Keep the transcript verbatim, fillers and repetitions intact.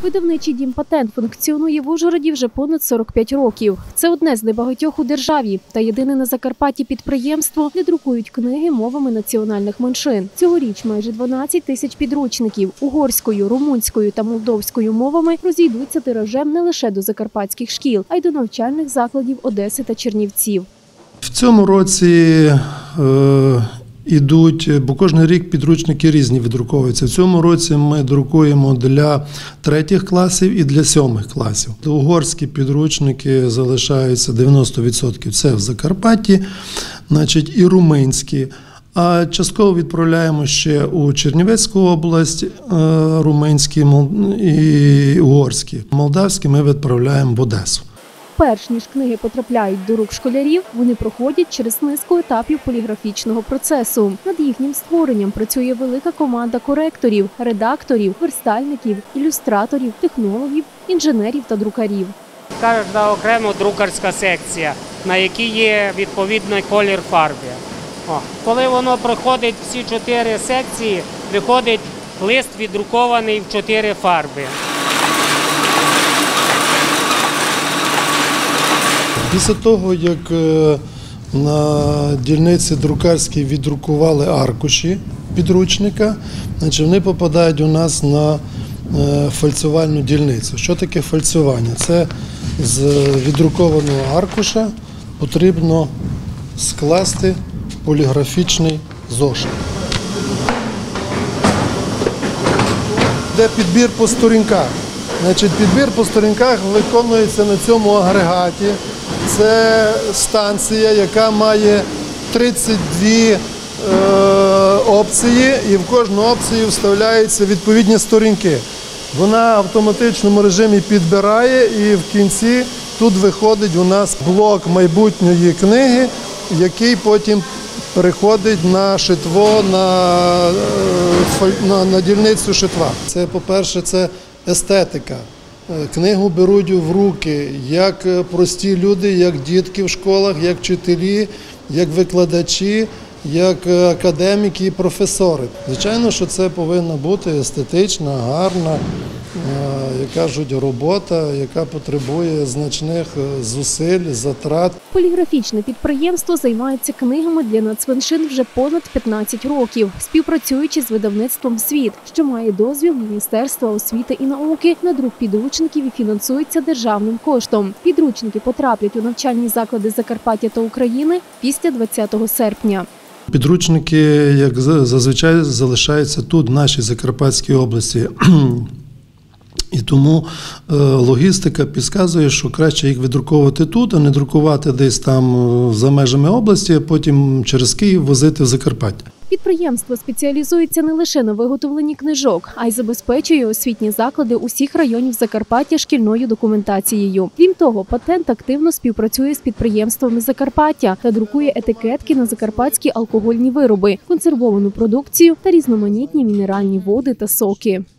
Видавничий дім «Патент» функціонує в Ужгороді вже понад сорок п'ять років. Це одне з небагатьох у державі та єдине на Закарпатті підприємство, де друкують книги мовами національних меншин. Цьогоріч майже дванадцять тисяч підручників угорською, румунською та молдовською мовами розійдуться тиражем не лише до закарпатських шкіл, а й до навчальних закладів Одеси та Чернівців. В цьому році е, ідуть, бо кожен рік підручники різні віддруковуються. В цьому році ми друкуємо для третіх класів і для сьомих класів. Угорські підручники залишаються дев'яносто відсотків, це в Закарпатті, значить, і румунські. А частково відправляємо ще у Чернівецьку область румунські і угорські. Молдавські ми відправляємо в Одесу. Перш ніж книги потрапляють до рук школярів, вони проходять через низку етапів поліграфічного процесу. Над їхнім створенням працює велика команда коректорів, редакторів, верстальників, ілюстраторів, технологів, інженерів та друкарів. Кожна окремо друкарська секція, на якій є відповідний колір фарби. О, коли воно проходить всі чотири секції, виходить лист віддрукований в чотири фарби. Після того, як на дільниці друкарській віддрукували аркуші підручника, значить вони попадають у нас на фальцювальну дільницю. Що таке фальцювання? Це з віддрукованого аркуша потрібно скласти поліграфічний зошит. Де підбір по сторінках. Значить, підбір по сторінках виконується на цьому агрегаті. Це станція, яка має тридцять дві е, опції, і в кожну опцію вставляються відповідні сторінки. Вона в автоматичному режимі підбирає, і в кінці тут виходить у нас блок майбутньої книги, який потім переходить на шитво, на, на, на дільницю шитва. Це, по-перше, це естетика. Книгу беруть в руки як прості люди, як дітки в школах, як вчителі, як викладачі, як академіки і професори. Звичайно, що це повинна бути естетична, гарна, як кажуть, робота, яка потребує значних зусиль, затрат. Поліграфічне підприємство займається книгами для нацменшин вже понад п'ятнадцять років, співпрацюючи з видавництвом «Світ», що має дозвіл Міністерства освіти і науки на друк підручників і фінансується державним коштом. Підручники потраплять у навчальні заклади Закарпаття та України після двадцятого серпня. Підручники, як зазвичай, залишаються тут, в нашій Закарпатській області. І тому е, логістика підказує, що краще їх віддруковувати тут, а не друкувати десь там за межами області, а потім через Київ возити в Закарпаття. Підприємство спеціалізується не лише на виготовленні книжок, а й забезпечує освітні заклади усіх районів Закарпаття шкільною документацією. Крім того, «Патент» активно співпрацює з підприємствами Закарпаття та друкує етикетки на закарпатські алкогольні вироби, консервовану продукцію та різноманітні мінеральні води та соки.